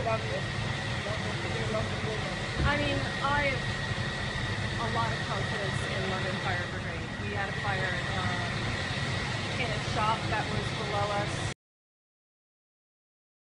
I mean, I have a lot of confidence in London Fire Brigade. We had a fire in a shop that was below us